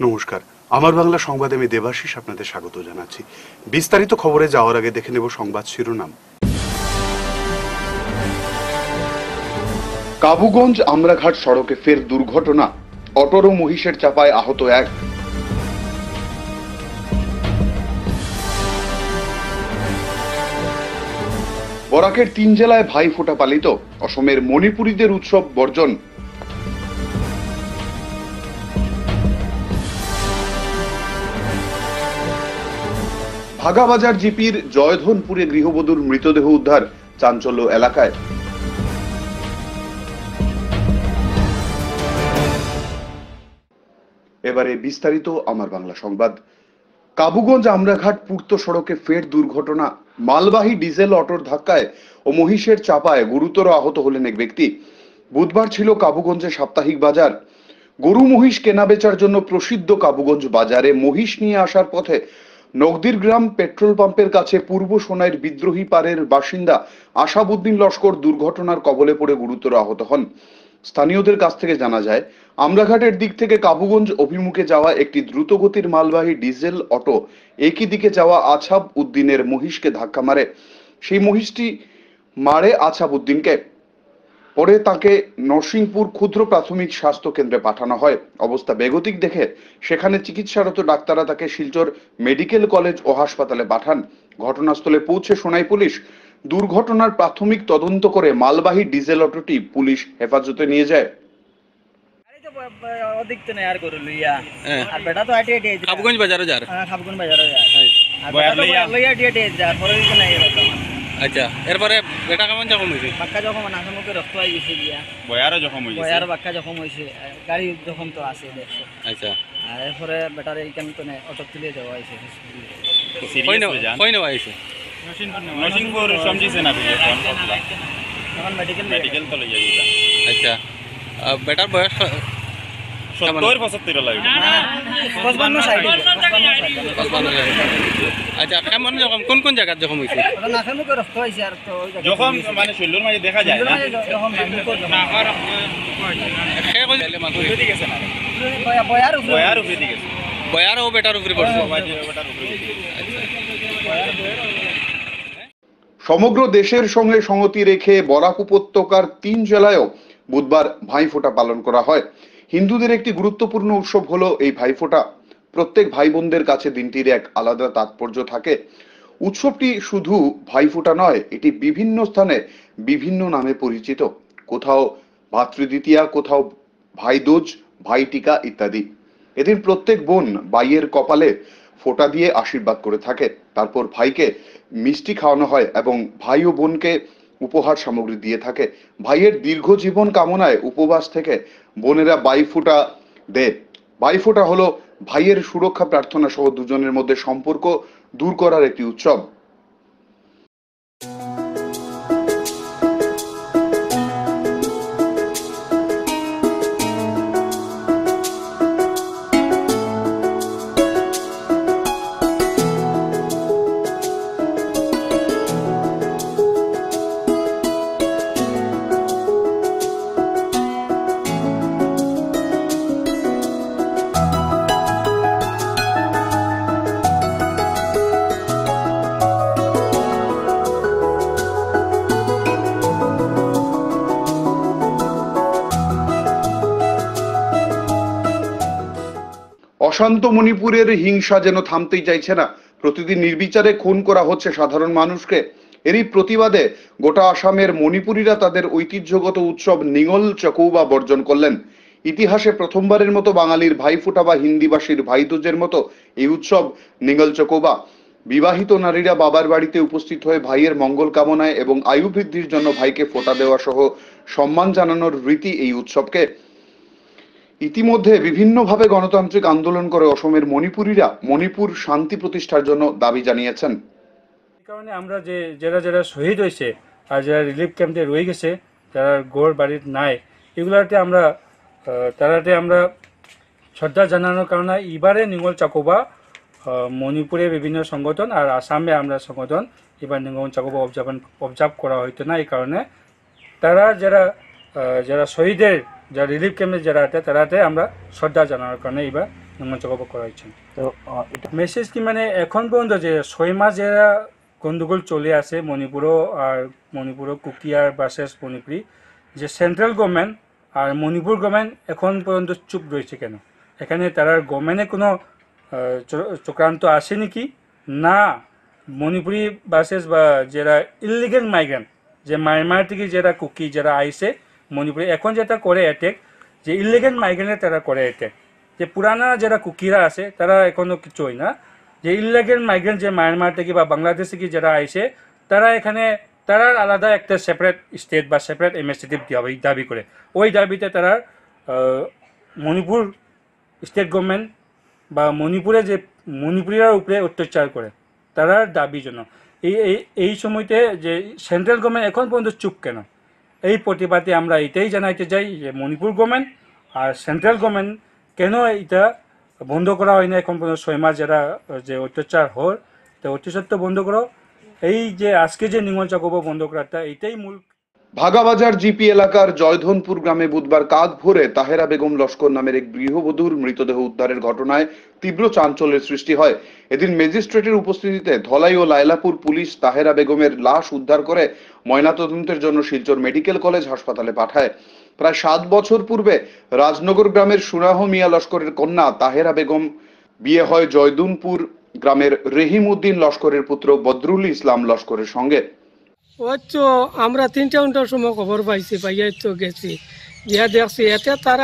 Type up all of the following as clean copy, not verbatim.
নমস্কার, আমার বাংলা সংবাদে আমি দেবাশিস আপনাদের স্বাগত জানাচ্ছি। বিস্তারিত খবরে যাওয়ার আগে দেখে নেব সংবাদ শিরোনাম। কাবুগঞ্জ আমরাঘাট সড়কে ফের দুর্ঘটনা, অটোর ও মহিষের চাপায় আহত এক। বরাকের 3 জেলায় ভাইফোঁটা পালিত, অসমের মণিপুরীদের উৎসব বর্জন। ভাগাবাজার জিপির জয়ধনপুরে গৃহবধূর মৃতদেহ উদ্ধার, চাঞ্চল্য এলাকায়। এবারে বিস্তারিত আমার বাংলা সংবাদ। কাবুগঞ্জ আমরাঘাট পূর্ত সড়কে ফের দুর্ঘটনা, মালবাহী ডিজেল অটোর ধাক্কায় ও মহিষের চাপায় গুরুতর আহত হলেন এক ব্যক্তি। বুধবার ছিল কাবুগঞ্জে সাপ্তাহিক বাজার। গরু মহিষ কেনাবেচার জন্য প্রসিদ্ধ কাবুগঞ্জ বাজারে মহিষ নিয়ে আসার পথে নগদির গ্রাম পেট্রোল পাম্পের কাছে পূর্ব সোনাইর বিদ্রোহী পাড়ের বাসিন্দা আশাবুদ্দিন লস্কর দুর্ঘটনার কবলে পড়ে গুরুতর আহত হন। স্থানীয়দের কাছ থেকে জানা যায়, আমরাঘাটের দিক থেকে কাবুগঞ্জ অভিমুখে যাওয়া একটি দ্রুতগতির মালবাহী ডিজেল অটো একই দিকে যাওয়া আছাব উদ্দিনের মহিষকে ধাক্কা মারে। সেই মহিষটি মারে আছাব উদ্দিনকে। পরে তাকে নরসিংপুর ক্ষুদ্র প্রাথমিক স্বাস্থ্য কেন্দ্রে পাঠানো হয়। অবস্থা বেগতিক দেখে সেখানে চিকিৎসারত ডাক্তাররা তাকে শিলচর মেডিকেল কলেজ ও হাসপাতালে পাঠান। ঘটনাস্থলে পৌঁছে সোনাই পুলিশ দুর্ঘটনার প্রাথমিক তদন্ত করে মালবাহী ডিজেল অটোটি পুলিশ হেফাজতে নিয়ে যায়। কাবুগঞ্জ বাজারে যার আচ্ছা, এরপরে বেটা কেমন জখম হয়েছে? বাক্কা জখম না, মুখে রক্ত হয়ে গেছে গিয়া। বয়ারও জখম হয়েছে? বয়ার বাক্কা জখম হয়েছে, গাড়ি জখম তো আছে দেখছো। আচ্ছা, আর এরপরে বেটার এইখান তো অটো তুলে দেওয়া হয়েছে। কই নেওয়া হয়েছে? নরসিংপুর সমঝিছে না বিলে এখন মেডিকেল তো লই যাই। আচ্ছা, বেটার বয়স 70-75 লাগে। আচ্ছা, কেমন জখম, কোন কোন জায়গায় জখম হয়েছে? নাকের মুখে রক্ত হয়েছে আর তো যখন মানে শরীরের মাঝে দেখা যায় না। বয়ার উপরে দিকে বয়ার ও বেটার উপরে পড়ছে। সমগ্র দেশের সঙ্গে সংগতি রেখে বরাক উপত্যকার 3 জেলায়ও বুধবার ভাইফোঁটা পালন করা হয়। হিন্দুদের একটি গুরুত্বপূর্ণ উৎসব হলো এই ভাইফোঁটা। প্রত্যেক ভাই বোনদের কাছে দিনটির এক আলাদা তাৎপর্য থাকে। উৎসবটি শুধু ভাইফোঁটা নয়, এটি বিভিন্ন স্থানে বিভিন্ন নামে পরিচিত। কোথাও ভাতৃদ্বিতীয়া, কোথাও ভাইদোজ, ভাইটিকা ইত্যাদি। এদিন প্রত্যেক বোন ভাইয়ের কপালে ফোঁটা দিয়ে আশীর্বাদ করে থাকে। তারপর ভাইকে মিষ্টি খাওয়ানো হয় এবং ভাই ও বোনকে উপহার সামগ্রী দিয়ে থাকে। ভাইয়ের দীর্ঘ জীবন কামনায় উপবাস থেকে বোনেরা ভাইফোঁটা দেয়। ভাইফোঁটা হলো ভাইয়ের সুরক্ষা প্রার্থনা সহ দুজনের মধ্যে সম্পর্ক দূর করার একটি উৎসব। অশান্ত মণিপুরের হিংসা যেন থামতেই চাইছে না। প্রতিদিন নির্বিচারে খুন করা হচ্ছে সাধারণ মানুষকে। এরই প্রতিবাদে গোটা আসামের মণিপুরীরা তাদের ঐতিহ্যগত উৎসব নিঙল চকৌবা বর্জন করলেন। ইতিহাসে প্রথমবারের মতো বাঙালির ভাইফোঁটা বা হিন্দিভাষীর ভাইদুজের মতো এই উৎসব নিঙল চকৌবা। বিবাহিত নারীরা বাবার বাড়িতে উপস্থিত হয়ে ভাইয়ের মঙ্গল কামনায় এবং আয়ু বৃদ্ধির জন্য ভাইকে ফোঁটা দেওয়া সহ সম্মান জানানোর রীতি এই উৎসবকে। ইতিমধ্যে বিভিন্নভাবে গণতান্ত্রিক আন্দোলন করে অসমের মণিপুরীরা মণিপুর শান্তি প্রতিষ্ঠার জন্য দাবি জানিয়েছেন। এই কারণে আমরা যারা যারা শহীদ হয়েছে আর যারা রিলিফ ক্যাম্পে রয়ে গেছে, যারা গড় বাড়ির নাই, এগুলাতে আমরা শ্রদ্ধা জানানোর কারণে এবারে নিঙল চকৌবা মণিপুরে বিভিন্ন সংগঠন আর আসামে আমরা সংগঠন এবার নিঙল চকৌবা অবজার্ভ করা হইতো না। এই কারণে তারা যারা শহীদের যারা রিলিফ ক্যাম্পে যারা আছে তারাতে আমরা শ্রদ্ধা জানানোর কারণে এবার নির্মল চাকোবা করা হয়েছে। তো মেসেজ কি মানে এখন পর্যন্ত যে 6 মাস যারা গন্ডগোল চলে আসে মণিপুরও কুকিয়ার ভার্সেস মণিপুরি, যে সেন্ট্রাল গভর্নমেন্ট আর মণিপুর গভর্নমেন্ট এখন পর্যন্ত চুপ রয়েছে কেন? এখানে তারা গভর্নমেন্টে কোনো চক্রান্ত আসে নাকি না? মণিপুরি ভার্সেস বা যারা ইলিগেল মাইগ্রেন্ট, যে মায়ানমার থেকে যারা কুকি যারা আইসে মণিপুরে, এখন যেটা করে অ্যাটেক, যে ইলিগেল মাইগ্রেন্টে তারা করে অ্যাটেক, যে পুরানা যারা কুকিরা আছে তারা এখনো কিছু হয় না, যে ইলিগেল মাইগ্রেন্ট যে মায়ানমার থেকে বা বাংলাদেশ থেকে যারা আইসে তারা এখানে তারা আলাদা একটা সেপারেট স্টেট বা সেপারেট এমএসটিভ দাবি করে। ওই দাবিতে তারা মণিপুর স্টেট গভর্নমেন্ট বা মণিপুরে যে মণিপুরীর উপরে অত্যাচার করে তারার দাবির জন্য এই সময়তে যে সেন্ট্রাল গভর্নমেন্ট এখন পর্যন্ত চুপ কেন? এই প্রতিবাদে আমরা এটাই জানাইতে চাই যে মণিপুর গভর্নমেন্ট আর সেন্ট্রাল গভর্নমেন্ট কেন এটা বন্ধ করা হয় না এখন পর্যন্ত 6 মাস যারা যে অত্যাচার হয়, তো অত্যাচারটা বন্ধ করো। এই যে আজকে যে নির্মল চাকোবা বন্ধ করাটা এটাই মূল। ভাগাবাজার জিপি এলাকার জয়ধনপুর গ্রামে বুধবার কাঁধ ভরে তাহেরা বেগম লস্কর নামের এক গৃহবধূর মৃতদেহ উদ্ধারের ঘটনায় তীব্র চাঞ্চল্যের সৃষ্টি হয়। এদিন ম্যাজিস্ট্রেটের উপস্থিতিতে ধলাই ও লায়লাপুর পুলিশ তাহেরা বেগমের লাশ উদ্ধার করে ময়নাতদন্তের জন্য শিলচর মেডিকেল কলেজ হাসপাতালে পাঠায়। প্রায় 7 বছর পূর্বে রাজনগর গ্রামের সুনাহ মিয়া লস্করের কন্যা তাহেরা বেগম বিয়ে হয় জয়দুনপুর গ্রামের রহিম উদ্দিন লস্করের পুত্র বদরুল ইসলাম লস্করের সঙ্গে। ওই তো আমরা 3টার সময় খবর পাইছি, পাইয়াই তো গেছি, গিয়া দেখছি এতে তারা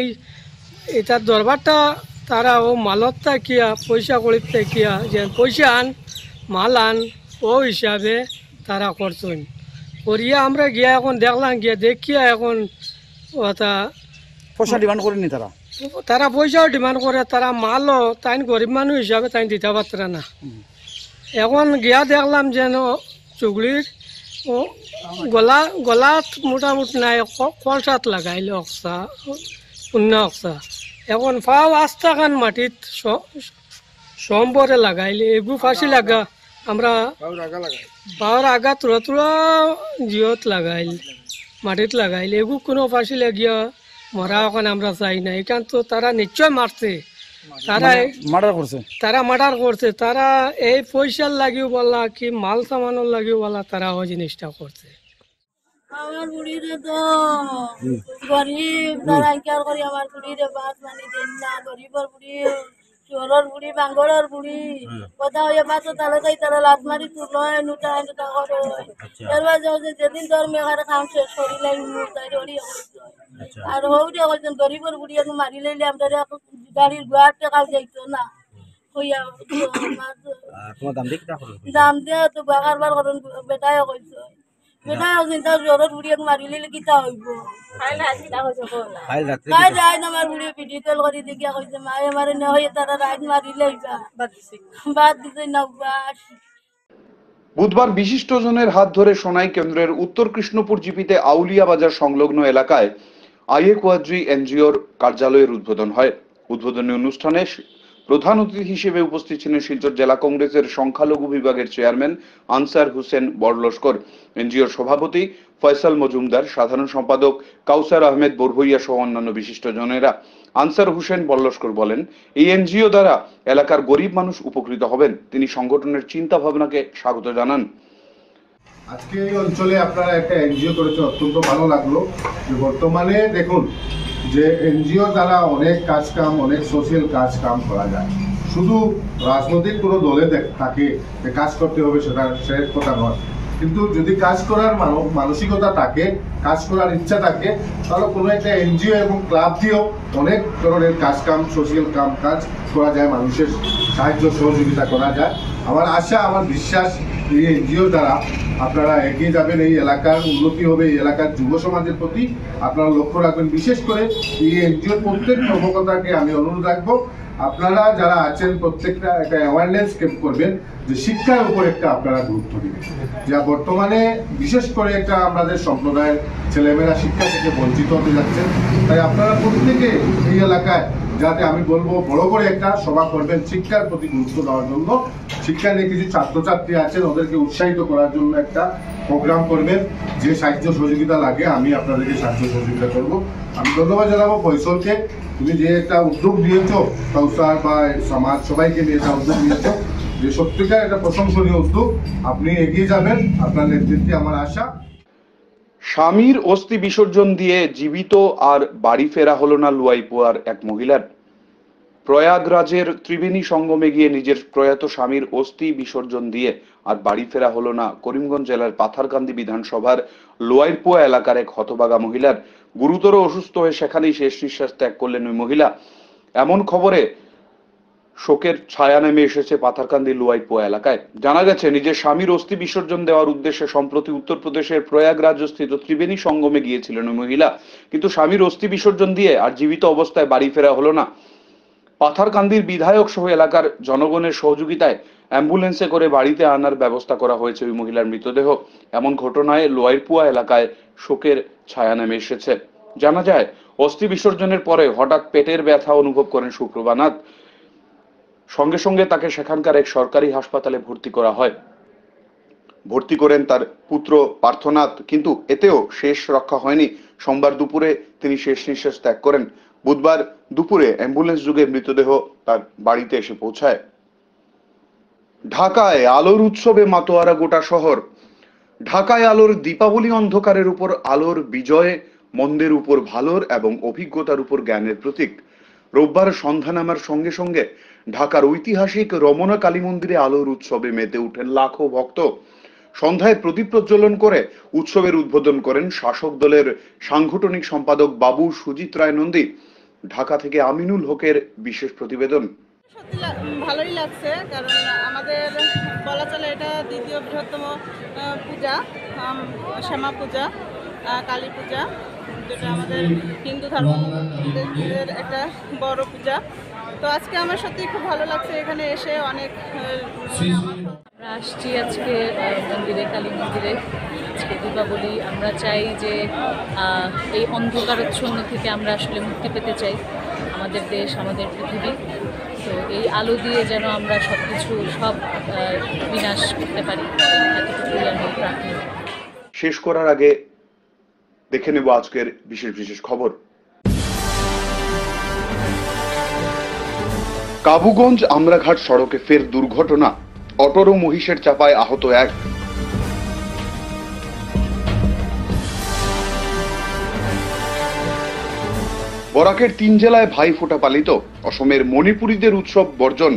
এটার দরবারটা তারা ও মালতটা কিয়া পয়সা করিতে কিয়া যে পয়সা আন মাল আন ও হিসাবে তারা করছেন করিয়া আমরা গিয়া এখন দেখলাম, গিয়া দেখিয়া এখন ওটা পয়সা ডিমান্ড করেনি তারা পয়সাও ডিমান্ড করে, তারা মালও তাই গরিব মানুষ হিসাবে তাই দিতে পারত না। এখন গিয়া দেখলাম যেন চুগলির ও গলাত মোটামুটি নাই, কলসাত লাগাইল অক্সা শূন্য অক্সা, এখন পাও আস্তা খান মাটিত সম্বরে লাগাইলে এগু ফাঁসি লাগা আমরা পাওয়ার আগা তুরা তুরা জিয়ত লাগাইল মাটিত লাগাইলে এগু কোনো ফাঁসি লাগিয়া মরা ওখানে আমরা চাই না। এখান তো তারা নিশ্চয় মারছে, তারা মার্ডার করছে, তারা এই পয়সার লাগিও বলা কি মাল সামানোর লাগিও বলা তারা ওই জিনিসটা করছে। আমার বুড়িরে তো গরিব তারা ইনকার করি আমার বুড়িরে বাদ মানি দেন না, গরিবর বুড়ি চোরের বুড়ি বাঙ্গরের বুড়ি কথা হয়ে বাতো তাহলে তাই তারা লাত মারি তুলো নুটা নুটা করে এবার যেদিন তোর মেঘারে খাম শেষ করি লাই তাই রড়ি আর হৌরে হয়েছেন গরিবর বুড়ি এখন মারি লাইলে আমরা গাড়ির গুয়ার টাকাও যাইতো না হইয়া দাম দিয়ে তো বাগারবার করেন বেটায় কইছে বেটায় চিন্তা জোরের বুড়ি এখন মারি লাইলে কিতা হইব আমার বুড়ি ভিডিও কল করে দেখিয়া কইছে মায়ে মারে না হয়ে তারা রাইড মারিলে বাদ দিতে না। বুধবার বিশিষ্টজনের হাত ধরে সোনাই কেন্দ্রের উত্তর কৃষ্ণপুর জিপিতে আউলিয়া বাজার সংলগ্ন এলাকায় আইএ কোয়াদ্রি এনজিওর কার্যালয়ের উদ্বোধন হয়। উদ্বোধনী অনুষ্ঠানে প্রধান অতিথি হিসেবে উপস্থিত ছিলেন শিলচর জেলা কংগ্রেসের সংখ্যালঘু বিভাগের চেয়ারম্যান আনসার হোসেন বড়লস্কর, এনজিওর সভাপতি ফয়সাল মজুমদার, সাধারণ সম্পাদক কাউসার আহমেদ বরভইয়া সহ অন্যান্য বিশিষ্টজনেরা। আনসার হোসেন বড়লস্কর বলেন, এই এনজিও দ্বারা এলাকার গরিব মানুষ উপকৃত হবেন। তিনি সংগঠনের চিন্তা ভাবনাকে স্বাগত জানান। আজকে এই অঞ্চলে আপনারা একটা এনজিও করেছেন, অত্যন্ত ভালো লাগলো। বর্তমানে দেখুন যে এনজিও দ্বারা অনেক কাজ কাম, অনেক সোশিয়াল কাজ কাম করা যায়। শুধু রাজনৈতিক কোনো দলে থাকে যে কাজ করতে হবে সেটা সে কথা নয়, কিন্তু যদি কাজ করার মানসিকতা থাকে, কাজ করার ইচ্ছা থাকে, তাহলে কোনো একটা এনজিও এবং ক্লাব দিয়েও অনেক ধরনের কাজ কাম, সোশিয়াল কাজ করা যায়, মানুষের সাহায্য সহযোগিতা করা যায়। আমার আশা, আমার বিশ্বাস এই এনজিও দ্বারা আপনারা এগিয়ে যাবেন, এই এলাকার উন্নতি হবে, এই এলাকার যুব সমাজের প্রতি আপনারা লক্ষ্য রাখবেন। বিশেষ করে এই এনজিওর প্রত্যেক কর্মকর্তাকে আমি অনুরোধ রাখবো, আপনারা যারা আছেন প্রত্যেকটা একটা অ্যাওয়ারনেস ক্যাম্প করবেন, যে শিক্ষার উপর একটা আপনারা গুরুত্ব দিবেন। যা বর্তমানে বিশেষ করে একটা আমাদের সম্প্রদায়ের ছেলেমেয়েরা শিক্ষা থেকে বঞ্চিত হতে যাচ্ছেন, তাই আপনারা প্রত্যেকে এই এলাকায় যাতে আমি বলবো বড় করে একটা সভা করবেন শিক্ষার প্রতি গুরুত্ব দেওয়ার জন্য। শিক্ষা নিয়ে কিছু ছাত্রছাত্রী আছেন, ওদেরকে উৎসাহিত করার জন্য একটা প্রোগ্রাম করবেন। যে সাহায্য সহযোগিতা লাগে আমি আপনাদেরকে সাহায্য সহযোগিতা করব। আমি ধন্যবাদ জানাবো ফয়সলকে, তুমি যে একটা উদ্যোগ নিয়েছো, কাউসার বা সমাজ সবাইকে নিয়ে একটা উদ্যোগ নিয়েছো, যে সত্যিকার একটা প্রশংসনীয় উদ্যোগ। আপনি এগিয়ে যাবেন, আপনার নেতৃত্বে আমার আশা। স্বামীর অস্থি বিসর্জন দিয়ে জীবিত আর বাড়ি ফেরা হলো না লুয়াইপুয়ার এক মহিলার। প্রয়াগরাজের ত্রিবেণী সঙ্গমে গিয়ে নিজের প্রয়াত স্বামীর অস্থি বিসর্জন দিয়ে আর বাড়ি ফেরা হলো না করিমগঞ্জ জেলার পাথারকান্দি বিধানসভার লোয়াইরপুয়া এলাকার এক হতভাগা মহিলার। গুরুতর অসুস্থ হয়ে সেখানেই শেষ নিঃশ্বাস ত্যাগ করলেন ওই মহিলা। এমন খবরে শোকের ছায়া নেমে এসেছে পাথারকান্দি লুয়াইপুয়া এলাকায়। জানা গেছে, নিজের স্বামীর অস্থি বিসর্জন দেওয়ার উদ্দেশ্যে সম্প্রতি উত্তরপ্রদেশের প্রয়াগরাজস্থিত ত্রিবেণী সঙ্গমে গিয়েছিলেন ওই মহিলা, কিন্তু স্বামীর অস্থি বিসর্জন দিয়ে আর জীবিত অবস্থায় বাড়ি ফেরা হলো না। পাথারকান্দির বিধায়ক সহ এলাকার জনগণের সহযোগিতায় অ্যাম্বুলেন্সে করে বাড়িতে আনার ব্যবস্থা করা হয়েছে ওই মহিলার মৃতদেহ। এমন ঘটনায় লোয়াইরপুয়া এলাকায় শোকের ছায়া নেমে এসেছে। জানা যায়, অস্থি বিসর্জনের পরে হঠাৎ পেটের ব্যথা অনুভব করেন সুপ্রভা নাথ। সঙ্গে সঙ্গে তাকে সেখানকার এক সরকারি হাসপাতালে ভর্তি করা হয়। ভর্তি করেন তার পুত্র পার্থনাথ, কিন্তু এতেও শেষ রক্ষা হয়নি। সোমবার দুপুরে তিনি শেষ নিঃশ্বাস ত্যাগ করেন। বুধবার দুপুরে অ্যাম্বুলেন্স যোগে মৃতদেহ তার বাড়িতে এসে পৌঁছায়। ঢাকায় আলোর উৎসবে মাতোয়ারা গোটা শহর। ঢাকায় আলোর দীপাবলি, অন্ধকারের উপর আলোর বিজয়, মন্দের উপর ভালোর এবং অভিজ্ঞতার উপর জ্ঞানের প্রতীক। রোববার সন্ধ্যা নামার সঙ্গে সঙ্গে ঢাকার ঐতিহাসিক রমনা কালী মন্দিরে আলোর উৎসবে মেতে উঠেন লাখো ভক্ত। সন্ধ্যায় প্রদীপ প্রজ্বলন করে উৎসবের উদ্বোধন করেন শাসক দলের সাংগঠনিক সম্পাদক বাবু সুজিত রায় নন্দী। ঢাকা থেকে আমিনুল হকের বিশেষ প্রতিবেদন। সত্যি ভালোই লাগছে, কারণ আমাদের বলা চলে এটা দ্বিতীয় বৃহত্তম পূজা, শ্যামা পূজা, কালী পূজা, যেটা আমাদের হিন্দু ধর্মের একটা বড় পূজা। তো আজকে আমার সত্যি খুব ভালো লাগছে এখানে এসে। অনেক আমরা আসছি আজকে মন্দিরে, কালী মন্দিরে। আজকে দীপাবলি, আমরা চাই যে এই অন্ধকারচ্ছন্ন থেকে আমরা আসলে মুক্তি পেতে চাই। আমাদের দেশ, আমাদের পৃথিবী, তো এই আলো দিয়ে যেন আমরা সব বিনাশ করতে পারি, এতটুকুই আমি প্রার্থনা। শেষ করার আগে দেখে নেব আজকের বিশেষ বিশেষ খবর। কাবুগঞ্জ আমরাঘাট সড়কে ফের দুর্ঘটনা, অটোর ও মহিষের চাপায় আহত এক। বরাকের 3 জেলায় ভাইফোঁটা পালিত, অসমের মণিপুরীদের উৎসব বর্জন।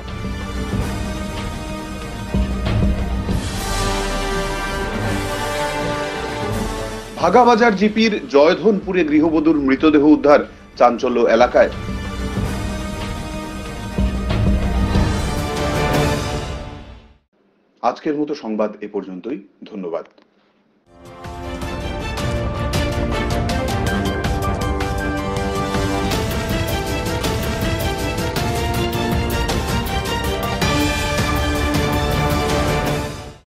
ভাগাবাজার জিপির জয়ধনপুরে গৃহবধূর মৃতদেহ উদ্ধার, চাঞ্চল্য এলাকায়। আজকের মতো সংবাদ এ পর্যন্তই। ধন্যবাদ।